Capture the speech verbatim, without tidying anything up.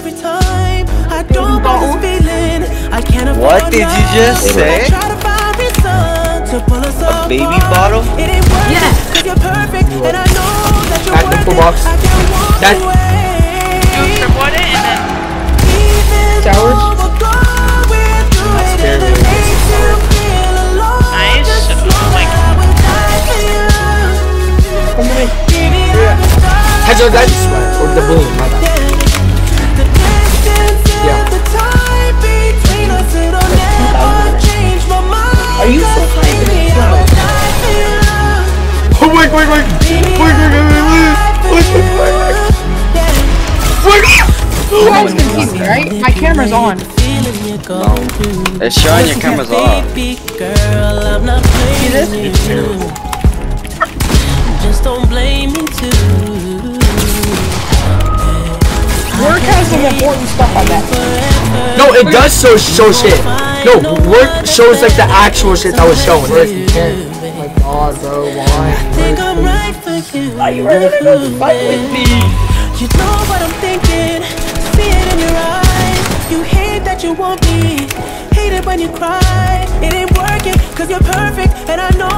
every time. I don't want this feeling. I can't afford. What did you just say? To pull us a baby bottle? It ain't worth yeah. it, cause you're perfect, and I know that you're worth it. Box. I can't walk that away. You support it and then showers. Nice. Oh my god. Come on. Yeah. Has your guys sweat or the balloon? My bad. Yeah. Are you so excited? Oh, wait, wait, wait. Wait, wait, wait, wait, wait, wait, wait. You guys can see me, right? My camera's on. No. It's showing your camera's off. See this? Just don't blame me too. Work has some important stuff on that. No, it does show show shit. No, work shows like the actual shit that was shown. If you can. Oh my god, bro, why? Are you ready to fight with me? You know what I'm thinking. See it in your eyes. You hate that you want me. Hate it when you cry. It ain't working, cause you're perfect, and I know